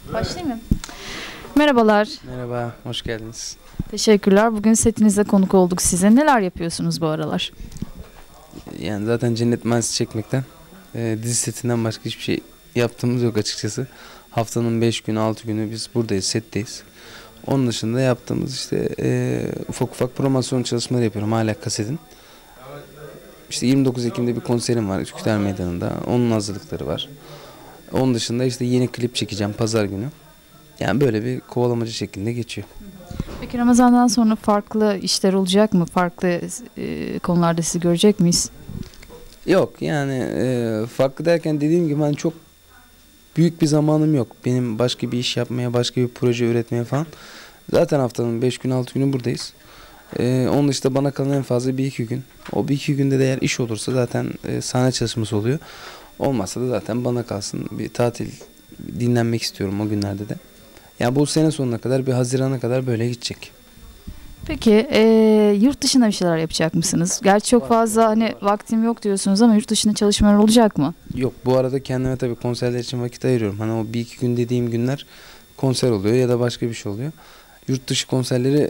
Başlayayım mı? Merhabalar. Merhaba, hoş geldiniz. Teşekkürler. Bugün setinize konuk olduk size. Neler yapıyorsunuz bu aralar? Yani zaten Cennet Mahallesi çekmekten, dizi setinden başka hiçbir şey yaptığımız yok açıkçası. Haftanın 5 günü, 6 günü biz buradayız, setteyiz. Onun dışında yaptığımız işte ufak ufak promosyon çalışmaları yapıyorum hala kasetin. İşte 29 Ekim'de bir konserim var Üsküdar Meydanı'nda. Onun hazırlıkları var. Onun dışında işte yeni klip çekeceğim pazar günü. Yani böyle bir kovalamacı şeklinde geçiyor. Peki Ramazan'dan sonra farklı işler olacak mı? Farklı konularda sizi görecek miyiz? Yok yani farklı derken dediğim gibi hani çok büyük bir zamanım yok. Benim başka bir iş yapmaya, başka bir proje üretmeye falan. Zaten haftanın 5 gün 6 günü buradayız. Onun dışında bana kalan en fazla 1-2 gün. O 1-2 günde de eğer iş olursa zaten sahne çalışması oluyor. Olmazsa da zaten bana kalsın bir tatil, dinlenmek istiyorum o günlerde de. Yani bu sene sonuna kadar, bir Haziran'a kadar böyle gidecek. Peki yurt dışına bir şeyler yapacak mısınız? Gerçi çok fazla hani vaktim yok diyorsunuz ama yurt dışında çalışmalar olacak mı? Yok, bu arada kendime tabii konserler için vakit ayırıyorum. Hani o 1-2 gün dediğim günler konser oluyor ya da başka bir şey oluyor. Yurt dışı konserleri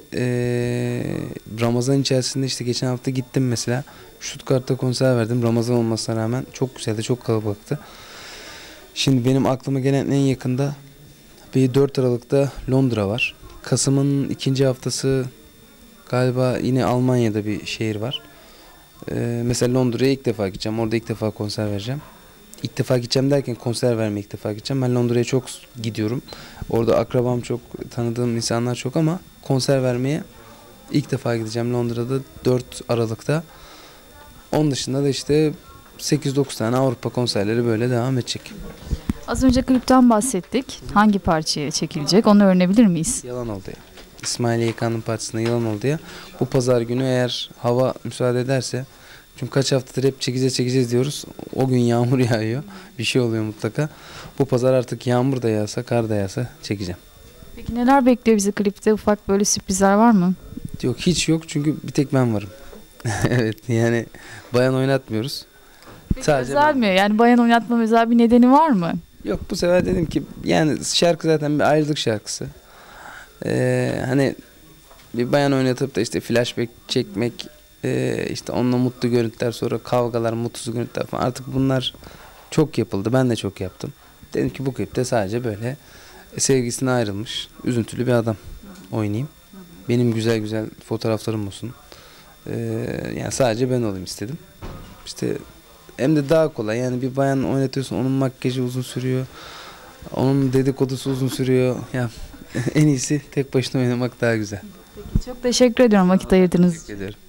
Ramazan içerisinde işte geçen hafta gittim mesela. Stuttgart'ta konser verdim. Ramazan olmasına rağmen çok güzeldi, çok kalabalıktı. Şimdi benim aklıma gelen en yakında bir 4 Aralık'ta Londra var. Kasım'ın ikinci haftası galiba yine Almanya'da bir şehir var. Mesela Londra'ya ilk defa gideceğim. Orada ilk defa konser vereceğim. İlk defa gideceğim derken konser vermeye ilk defa gideceğim. Ben Londra'ya çok gidiyorum. Orada akrabam çok, tanıdığım insanlar çok ama konser vermeye ilk defa gideceğim Londra'da 4 Aralık'ta. Onun dışında da işte 8-9 tane Avrupa konserleri böyle devam edecek. Az önce klipten bahsettik. Hangi parçaya çekilecek? Onu öğrenebilir miyiz? Yalan oldu ya. İsmail YK'nın partisinde Yalan oldu ya. Bu pazar günü eğer hava müsaade ederse, çünkü kaç haftadır hep çekeceğiz diyoruz. O gün yağmur yağıyor. Bir şey oluyor mutlaka. Bu pazar artık yağmur da yağsa, kar da yağsa çekeceğim. Peki neler bekliyor bizi klipte? Ufak böyle sürprizler var mı? Yok, hiç yok çünkü bir tek ben varım. Evet, yani bayan oynatmıyoruz. Peki Sadece özel ben. mi? Yani bayan oynatma özel bir nedeni var mı? Yok, bu sefer dedim ki yani şarkı zaten bir ayrılık şarkısı. Hani bir bayan oynatıp da işte flashback çekmek, işte onunla mutlu görüntüler, sonra kavgalar, mutsuz görüntüler falan, artık bunlar çok yapıldı. Ben de çok yaptım. Dedim ki bu klipte sadece böyle sevgisine ayrılmış, üzüntülü bir adam oynayayım. Benim güzel güzel fotoğraflarım olsun. Yani sadece ben olayım istedim. İşte hem de daha kolay. Yani bir bayan oynatıyorsun, onun makyajı uzun sürüyor. Onun dedikodusu uzun sürüyor. Ya en iyisi tek başına oynamak daha güzel. Peki çok teşekkür ediyorum vakit ayırdınız. Teşekkür ederim.